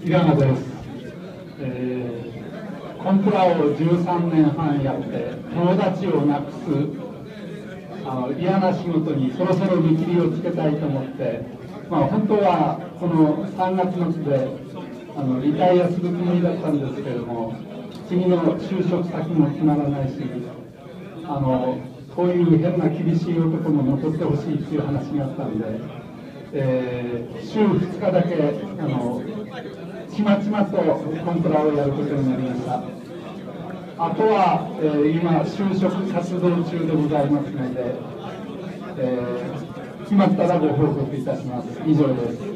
平賀です。コンプラを13年半やって友達をなくす嫌な仕事にそろそろ見切りをつけたいと思って、本当はこの3月末でリタイアするつもりだったんですけれども、次の就職先も決まらないし、こういう変な厳しい男も残ってほしいっていう話があったんで、週2日だけちまちまとコンプラをやることになりました。あとは、今就職活動中でございますので、決まったらご報告いたします。以上です。